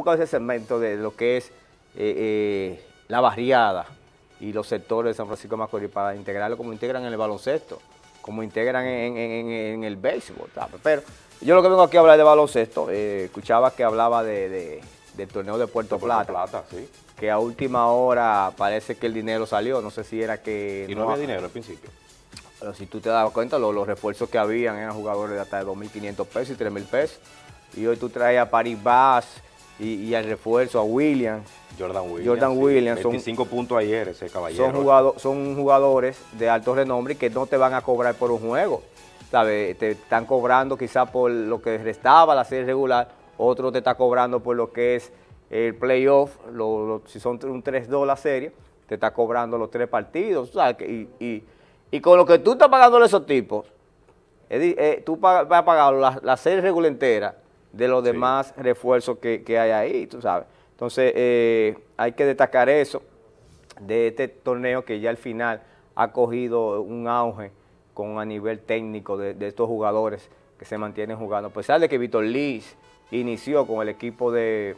buscado ese segmento de lo que es la barriada y los sectores de San Francisco de Macorís para integrarlo como integran en el baloncesto, como integran en el béisbol, ¿sabes? Pero yo lo que vengo aquí a hablar de baloncesto, escuchaba que hablaba del torneo de Puerto Plata, sí. que a última hora parece que el dinero salió, no sé si era que... Y no había dinero al principio. Pero si tú te das cuenta, los refuerzos que habían eran jugadores de hasta de 2.500 pesos y 3.000 pesos. Y hoy tú traes a Paris Bass y al refuerzo, a Williams. Jordan Williams. 25 puntos ayer ese caballero. Son jugadores de alto renombre que no te van a cobrar por un juego. ¿Sabes? Te están cobrando quizás por lo que restaba la serie regular, otro te está cobrando por lo que es el playoff, si son un 3-2 la serie, te está cobrando los 3 partidos. ¿Sabes? Y con lo que tú estás pagando a esos tipos, tú vas a pagar la serie regular entera de los demás refuerzos que hay ahí, tú sabes. Entonces, hay que destacar eso de este torneo que ya al final ha cogido un auge a nivel técnico de estos jugadores que se mantienen jugando. A pesar de que Víctor Liz inició con el equipo de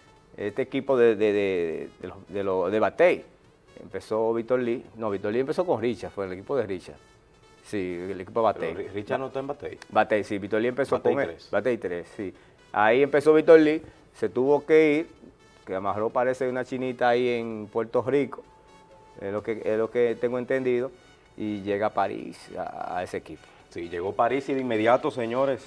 Batey. Empezó Víctor Liz empezó con Richard, fue el equipo de Richard. Sí, el equipo de Batey. Pero Richard no está en Batey. Batey, sí, Víctor Liz empezó Batey con 3. Batey 3, sí. Ahí empezó Víctor Liz, se tuvo que ir, que amarró parece una chinita ahí en Puerto Rico, es lo que tengo entendido, y llega a París a ese equipo. Sí, llegó París y de inmediato, señores,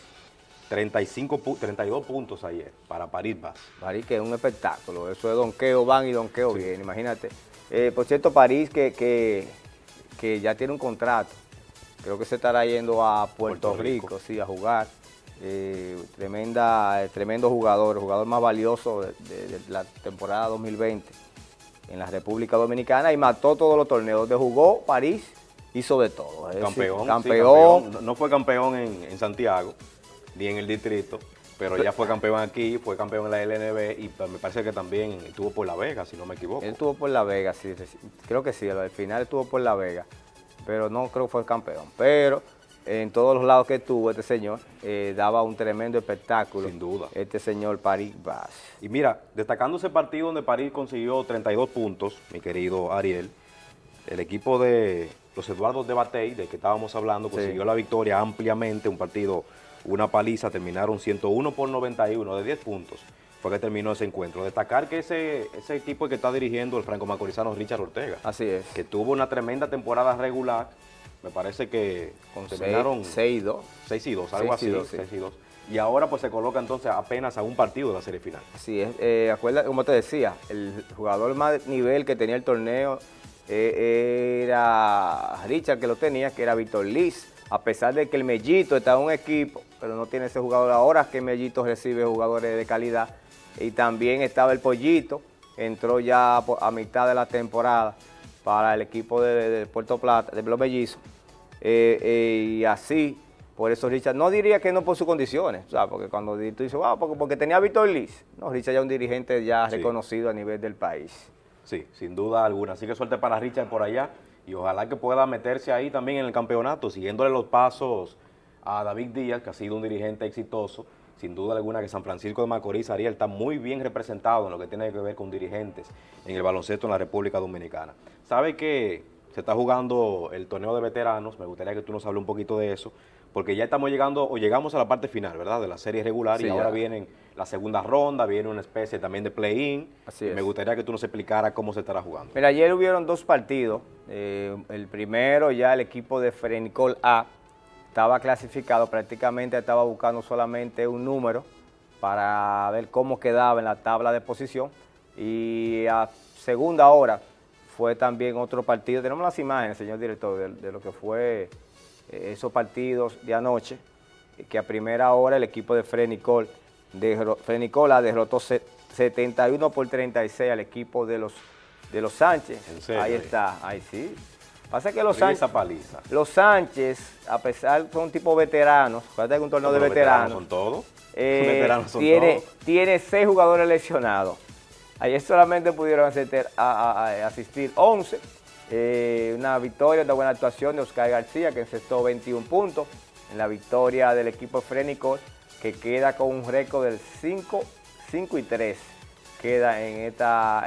32 puntos ayer para París Bass. París que es un espectáculo, eso es donqueo van y donqueo viene, imagínate. Por cierto, París que ya tiene un contrato, creo que se estará yendo a Puerto Rico, sí, a jugar. Tremendo jugador, el jugador más valioso de la temporada 2020 en la República Dominicana y mató todos los torneos. Donde jugó París, hizo de todo. Campeón. Campeón. No fue campeón en Santiago, ni en el distrito, pero ya fue campeón aquí, fue campeón en la LNB y me parece que también estuvo por La Vega, si no me equivoco. Él estuvo por La Vega, sí, creo que sí, al final estuvo por La Vega, pero no creo que fue campeón. Pero en todos los lados que estuvo este señor, daba un tremendo espectáculo. Sin duda. Este señor París Bass. Y mira, destacando ese partido donde París consiguió 32 puntos, mi querido Ariel, el equipo de los Eduardos de Batey, del que estábamos hablando, consiguió la victoria ampliamente, un partido, una paliza, terminaron 101-91 de 10 puntos. Fue que terminó ese encuentro. Destacar que ese equipo que está dirigiendo el franco-macorizano Richard Ortega. Así es. Que tuvo una tremenda temporada regular. Me parece que terminaron 6-2. 6-2, algo así. 6-2. Y ahora pues se coloca entonces apenas a un partido de la serie final. Así es. Acuérdate, como te decía, el jugador más de nivel que tenía el torneo era Richard, que lo tenía, que era Víctor Liz. A pesar de que el Mellito está en un equipo, pero no tiene ese jugador ahora, que Mellito recibe jugadores de calidad. Y también estaba el Pollito, entró ya a mitad de la temporada para el equipo de Puerto Plata, de los Mellizos. Y así, por eso Richard, no diría que no por sus condiciones, ¿sabes? Porque cuando tú dices, wow, porque tenía a Víctor Liz, no, Richard ya es un dirigente ya reconocido a nivel del país. Sí, sin duda alguna. Así que suerte para Richard por allá y ojalá que pueda meterse ahí también en el campeonato, siguiéndole los pasos a David Díaz, que ha sido un dirigente exitoso. Sin duda alguna que San Francisco de Macorís, Ariel, está muy bien representado en lo que tiene que ver con dirigentes en el baloncesto en la República Dominicana. ¿Sabe que se está jugando el torneo de veteranos? Me gustaría que tú nos hables un poquito de eso, porque ya estamos llegando, o llegamos a la parte final, ¿verdad?, de la serie regular, sí, y ahora vienen la segunda ronda, viene una especie también de play-in. Así es. Me gustaría que tú nos explicaras cómo se estará jugando. Mira, ayer hubieron 2 partidos. El primero, ya el equipo de Frenicol A estaba clasificado, prácticamente estaba buscando solamente un número para ver cómo quedaba en la tabla de posición. Y a segunda hora fue también otro partido. Tenemos las imágenes, señor director, de lo que fue esos partidos de anoche, que a primera hora el equipo de Frenicol A derrotó 71-36 al equipo de los Sánchez. ¿En serio? Ahí está, ahí sí. Pasa que los Sánchez, a pesar son un tipo veteranos, fíjate que un torneo de veteranos. ¿Son todos? Tiene 6 jugadores lesionados. Ayer solamente pudieron asistir 11. Una victoria, una buena actuación de Oscar García, que encestó 21 puntos en la victoria del equipo Frenicol, que queda con un récord del 5-3 queda en esta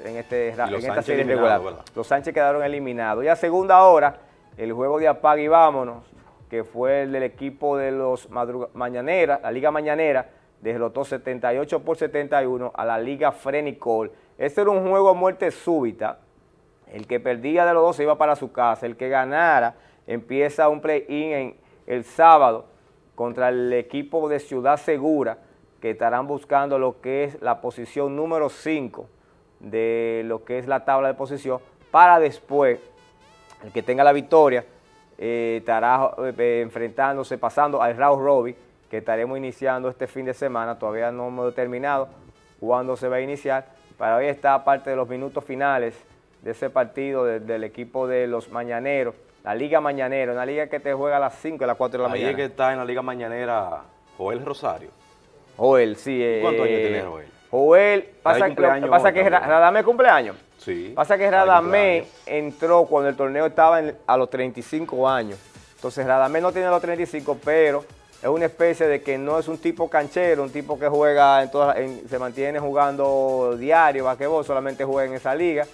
serie eliminados, regular. ¿verdad? Los Sánchez quedaron eliminados. Y a segunda hora, el juego de apaga y vámonos, que fue el del equipo de los Mañaneras, la Liga Mañanera, derrotó 78 por 71 a la Liga Frenicol. Este era un juego a muerte súbita. El que perdía de los dos se iba para su casa. El que ganara empieza un play-in el sábado contra el equipo de Ciudad Segura, que estarán buscando lo que es la posición número 5 de lo que es la tabla de posición, para después, el que tenga la victoria, estará enfrentándose, pasando al round robin, que estaremos iniciando este fin de semana. Todavía no hemos determinado cuándo se va a iniciar, pero hoy está parte de los minutos finales de ese partido del equipo de los Mañaneros, la Liga Mañanera, una liga que te juega a las 5 y a las 4 de la mañana. Ahí es que está en la Liga Mañanera Joel Rosario. Joel, sí. ¿Cuántos años tiene Joel? Joel, pasa que Radamés cumpleaños. Sí. Pasa que Radamés entró cuando el torneo estaba a los 35 años. Entonces Radamés no tiene los 35, pero es una especie de que no es un tipo canchero, un tipo que juega, se mantiene jugando diario, basquetbol, solamente juega en esa liga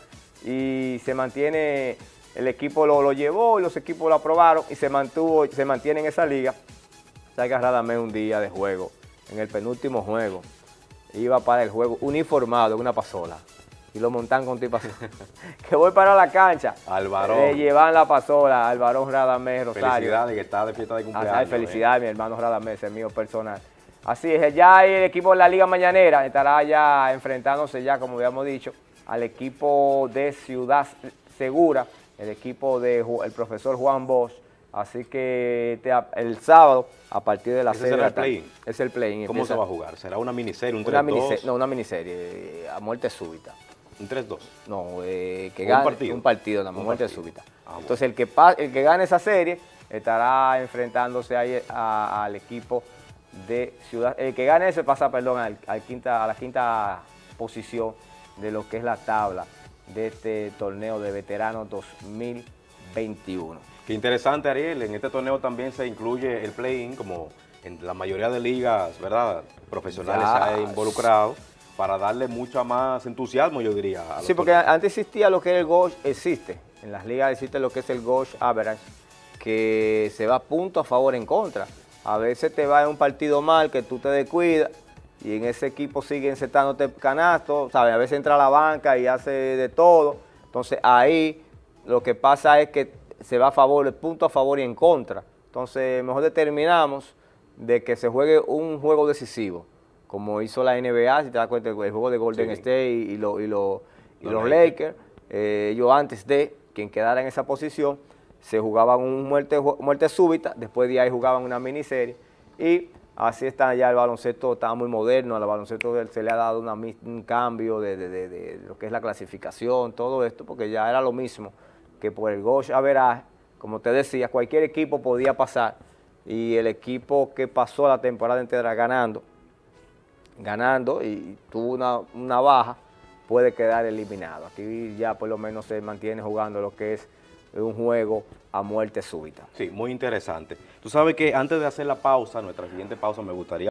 y se mantiene, el equipo lo llevó y los equipos lo aprobaron y se mantiene en esa liga. Salga Radamés un día de juego, en el penúltimo juego, iba para el juego uniformado en una pasola. Y lo montan con tipo así. Que voy para la cancha. Al varón. Le llevan la pasola al varón Radamés Rosario. Felicidades, que está de fiesta de cumpleaños. Ay, felicidades, mi hermano Radamés, el mío personal. Así es, ya el equipo de la Liga Mañanera estará ya enfrentándose ya, como habíamos dicho, al equipo de Ciudad Segura, el equipo del profesor Juan Bosch. Así que el sábado, a partir de las 6 de la tarde. Es el play-in. ¿Cómo se va a jugar? ¿Será una miniserie, un 3-2? No, una miniserie, a muerte súbita. ¿Un 3-2? No, que gane un partido, nada más, muerte súbita. Entonces el que gane esa serie estará enfrentándose ahí al equipo de Ciudad. El que gane ese pasa, perdón, a la quinta posición de lo que es la tabla de este torneo de veteranos 2021. Qué interesante, Ariel. En este torneo también se incluye el play-in, como en la mayoría de ligas, ¿verdad?, profesionales se ha involucrado, para darle mucho más entusiasmo, yo diría. Sí, porque antes existía lo que era el Gauge, existe. En las ligas existe lo que es el Gauge Average, que se va punto a favor en contra. A veces te va en un partido mal, que tú te descuidas, y en ese equipo siguen setándote canastos, ¿sabes? A veces entra a la banca y hace de todo. Entonces ahí lo que pasa es que se va a favor, el punto a favor y en contra. Entonces mejor determinamos de que se juegue un juego decisivo, como hizo la NBA, si te das cuenta, el juego de Golden State y los Lakers. Ellos antes de quien quedara en esa posición, se jugaban un muerte súbita, después de ahí jugaban una miniserie, y así está ya el baloncesto, está muy moderno, al baloncesto se le ha dado un cambio de lo que es la clasificación, todo esto, porque ya era lo mismo que por el Gauge Average, como te decía, cualquier equipo podía pasar, y el equipo que pasó la temporada entera ganando y tuvo una baja, puede quedar eliminado. Aquí ya por lo menos se mantiene jugando lo que es un juego a muerte súbita. Sí, muy interesante. Tú sabes que antes de hacer la pausa, nuestra siguiente pausa, me gustaría